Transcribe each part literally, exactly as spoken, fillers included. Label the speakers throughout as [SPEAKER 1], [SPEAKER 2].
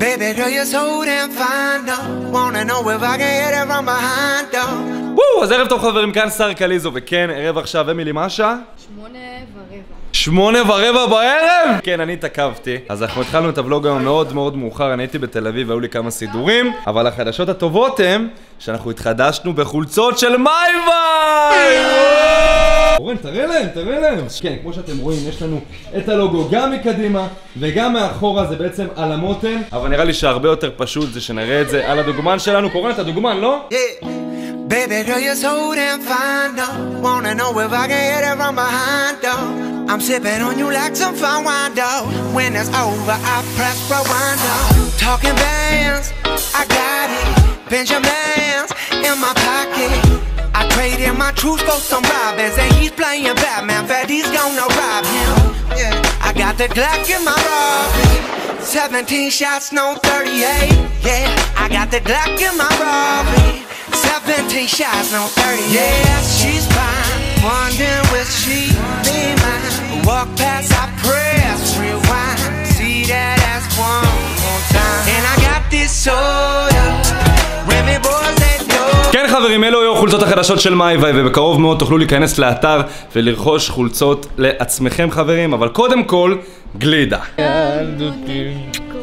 [SPEAKER 1] Baby girl, you're so damn fine, though. Wanna know if I can hit it from behind, though.
[SPEAKER 2] וואו, אז ערב טוב חברים, כאן שר קליזו, וכן, ערב עכשיו, אמילי, מה השעה?
[SPEAKER 3] שמונה ורבע.
[SPEAKER 2] שמונה ורבע בערב? כן, אני התעכבתי. אז אנחנו התחלנו את הוולוג היום מאוד מאוד מאוחר, אני הייתי בתל אביב והיו לי כמה סידורים, אבל החדשות הטובות הן שאנחנו התחדשנו בחולצות של מייביי! אורן, תראה להם, תראה להם. כן, כמו שאתם רואים, יש לנו את הלוגו גם מקדימה וגם מאחורה, זה בעצם על המותן, אבל נראה לי שהרבה יותר פשוט זה שנראה את זה על הדוגמן שלנו. קורן, את הדוגמן, לא?
[SPEAKER 1] Baby girl, you're so damn fine, though. Wanna know if I can hit it from behind, though. I'm sipping on you like some fine wine, though. When it's over, I press rewind, though. Talking bands, I got it. Benjamins in my pocket. I traded my truth for some robbers, and he's playing Batman. Fatty's gonna rob him. Yeah. I got the Glock in my Robin. seventeen shots, no thirty-eight. Yeah, I got the Glock in my Robin. seventeen shots, no thirty. Yeah, she's fine. Wondering will she be mine? Walk past, I press rewind. See that ass one more time. And I got this soda. Remy boys that know.
[SPEAKER 2] כן חברים, אלו היו חולצות החדשות של מייביי, ובקרוב מאוד תוכלו להיכנס לאתר ולרכוש חולצות לעצמכם חברים, אבל קודם כל, גלידה. ילדותי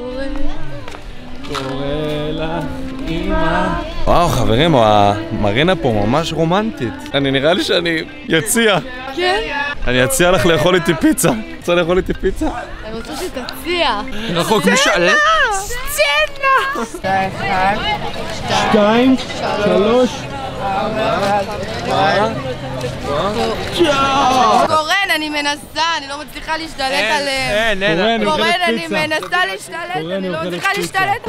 [SPEAKER 2] קורא לך אמא. וואו חברים, המרינה פה ממש רומנטית. אני נראה לי שאני יציע.
[SPEAKER 3] כן?
[SPEAKER 2] אני אציע לך לאכול איתי פיצה. רוצה לאכול איתי פיצה?
[SPEAKER 3] אני רוצה שתציע.
[SPEAKER 2] רחוק משאלה?
[SPEAKER 3] סצנה!
[SPEAKER 2] שתיים, שלוש,
[SPEAKER 3] קורן, אני מנסה, אני לא מצליחה להשתלט עליהם. קורן, אני מנסה להשתלט, אני לא מצליחה להשתלט.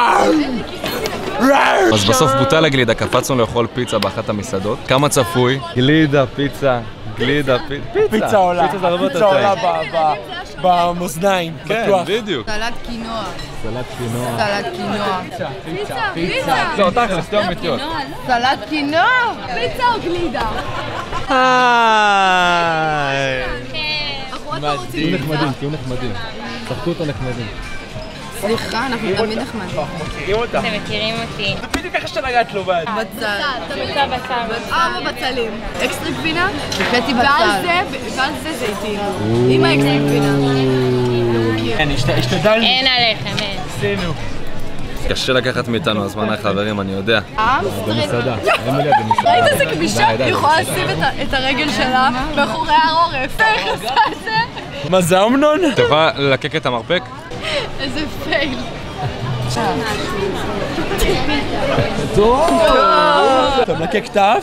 [SPEAKER 2] אז בסוף בוטל הגלידה, קפצנו לאכול פיצה באחת המסעדות. כמה צפוי? גלידה, פיצה, גלידה, פיצה.
[SPEAKER 4] פיצה עולה, פיצה עולה במאזניים, בטוח.
[SPEAKER 2] כן, בדיוק.
[SPEAKER 3] סלט קינוע.
[SPEAKER 2] סלט קינוע.
[SPEAKER 3] סלט קינוע. פיצה, פיצה.
[SPEAKER 2] לא, אותך, זה סתיום אמיתיות.
[SPEAKER 3] סלט קינוע? פיצה או גלידה?
[SPEAKER 2] היי.
[SPEAKER 3] תהיו
[SPEAKER 2] נחמדים, תהיו נחמדים. שחקו אותה נחמדים.
[SPEAKER 3] סליחה, אנחנו תמיד נחמדים.
[SPEAKER 4] אתם
[SPEAKER 5] מכירים אותי.
[SPEAKER 4] זה בדיוק ככה שאתה נגעת לו בד.
[SPEAKER 3] בצל.
[SPEAKER 5] ביצה בצל.
[SPEAKER 3] ארבע בצלים. אקסטרה גבינה? וקטי בצל. ועל זה זיתים. עם האקסטרה גבינה.
[SPEAKER 4] כן, השתדלנו.
[SPEAKER 5] אין עליכם, אין.
[SPEAKER 4] עשינו.
[SPEAKER 2] קשה לקחת מאיתנו הזמן החברים, אני יודע.
[SPEAKER 3] במסעדה. ראית איזה גמישה? היא יכולה לשים את הרגל שלה מאחורי העורף. איך עושה את זה?
[SPEAKER 4] מה זה אמנון?
[SPEAKER 2] אתה יכולה ללקק את המרפק?
[SPEAKER 3] איזה פייל.
[SPEAKER 4] טוב! אתה מלקק את האף?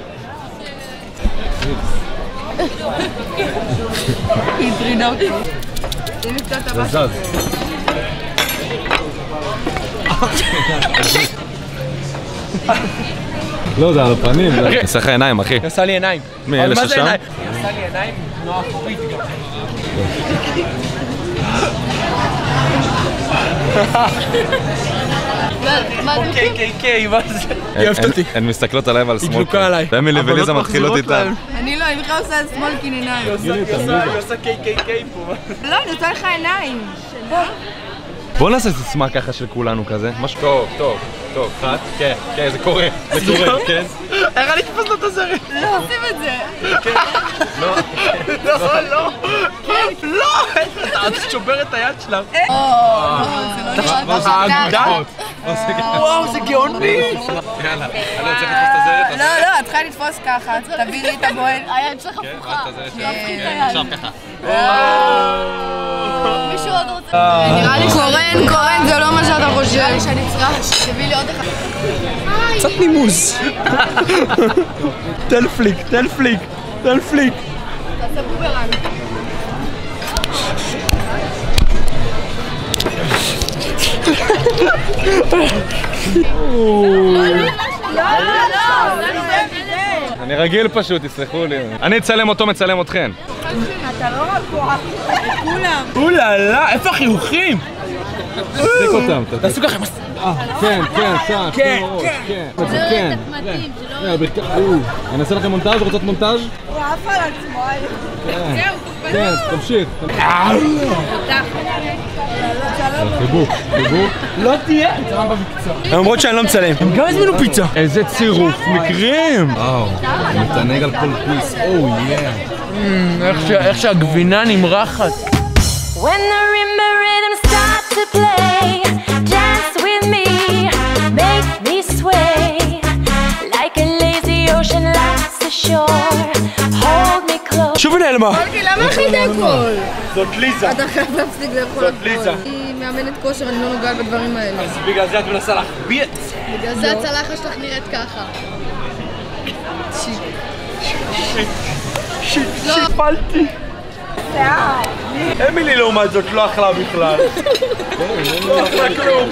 [SPEAKER 3] היא הטרידה אותי. זה מקצת הבא.
[SPEAKER 2] זה זז. לא, זה על הפנים. עשה לך עיניים, אחי.
[SPEAKER 4] עשה לי עיניים.
[SPEAKER 2] מי, אלה ששם?
[SPEAKER 4] עשה לי עיניים, תנועה אחורית גם. קיי קיי קיי, מה זה? היא אוהבת אותי.
[SPEAKER 2] הן מסתכלות עליי ועל שמאל.
[SPEAKER 4] היא דלוקה עליי.
[SPEAKER 2] ואמילי וליזה מתחילות איתן.
[SPEAKER 3] אני לא, אני בכלל עושה שמאל כין עיניים.
[SPEAKER 4] היא עושה קיי קיי קיי פה.
[SPEAKER 3] לא, אני עושה לך עיניים.
[SPEAKER 2] בוא נעשה סיסמה ככה של כולנו כזה. משהו טוב, טוב, טוב. אחת, כן, כן, זה קורה. זה קורה, כן.
[SPEAKER 4] איך אני אתפוס לו את הזרת?
[SPEAKER 3] לא עושים את זה.
[SPEAKER 4] לא, לא, לא. כן, לא! אתה שובר את היד שלה.
[SPEAKER 3] או, זה לא נראה.
[SPEAKER 4] וואו, זה גאוני!
[SPEAKER 2] יאללה, אני רוצה לתפוס את הזרת.
[SPEAKER 3] לא, לא, את צריכה לתפוס ככה. תביא לי את הבועל. היד שלך הפוכה.
[SPEAKER 2] עכשיו ככה.
[SPEAKER 3] מישהו עוד רוצה? נראה לי קורן, קורן, זה לא מה שאתה חושב. נראה לי שאני צריכה, תביא לי עוד אחד.
[SPEAKER 4] קצת נימוס. תל פליק, תל פליק, תל פליק.
[SPEAKER 3] תעשה בוברנג.
[SPEAKER 2] אני רגיל פשוט, תסלחו לי. אני אצלם אותו, מצלם אתכן.
[SPEAKER 3] אתה לא רגוע. כולם.
[SPEAKER 4] אוללה, איפה החיוכים?
[SPEAKER 2] תסליק אותם.
[SPEAKER 4] תעשו ככה.
[SPEAKER 2] כן, כן, שם,
[SPEAKER 4] כן,
[SPEAKER 2] כן. כן. אני אעשה לכם מונטאז', רוצות מונטאז'?
[SPEAKER 3] הוא עף על עצמו.
[SPEAKER 2] כן, תמשיך.
[SPEAKER 4] חיבוק, חיבוק.
[SPEAKER 6] לא תהיה.
[SPEAKER 4] למרות שאני לא מצלם.
[SPEAKER 6] הם גם הזמינו פיצה.
[SPEAKER 4] איזה צירוף מקרים.
[SPEAKER 2] וואו, הוא מתענג על כל פיס, אוי יא.
[SPEAKER 6] איך שהגבינה נמרחת.
[SPEAKER 7] When the rhythm rhythm starts to play, dance with me, make me sway, like a lazy ocean laps the shore, hold me close.
[SPEAKER 4] שוב נעלמה.
[SPEAKER 3] אוקיי, למה אכלת הכל?
[SPEAKER 4] זאת ליזה.
[SPEAKER 3] אתה חייב להפסיק לאכול
[SPEAKER 4] זאת
[SPEAKER 3] הכל.
[SPEAKER 4] ליזה.
[SPEAKER 3] היא מאמנת כושר, אני לא נוגעת בדברים האלה.
[SPEAKER 4] אז בגלל זה את מנסה להחביא את זה.
[SPEAKER 3] בגלל זה הצלחת שלך נראית ככה. שיט.
[SPEAKER 4] שיט. שיט. שיפלתי. אמילי לעומת זאת לא אכלה בכלל. לא אכלה כלום.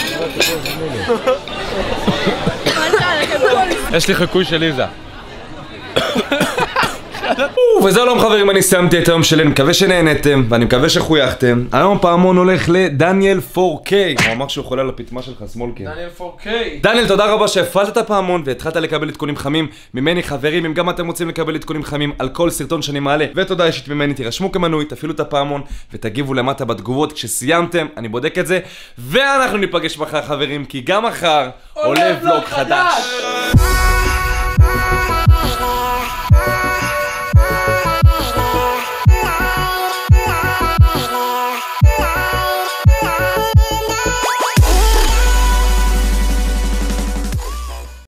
[SPEAKER 2] יש לי חיקוי של ליזה. וזהו שלום חברים, אני סיימתי את היום שלי, אני מקווה שנהנתם ואני מקווה שחויכתם. היום הפעמון הולך לדניאל פור קיי. הוא אמר שהוא חולה על הפטמה שלך, סמולקין.
[SPEAKER 4] דניאל פור קיי.
[SPEAKER 2] דניאל, תודה רבה שהפעלת את הפעמון והתחלת לקבל עדכונים חמים ממני. חברים, אם גם אתם רוצים לקבל עדכונים חמים על כל סרטון שאני מעלה, ותודה אישית ממני, תירשמו כמנוי, תפעילו את הפעמון ותגיבו למטה בתגובות כשסיימתם, אני בודק את זה. ואנחנו ניפגש מחר חברים, כי גם מחר עולה ולוג חדש.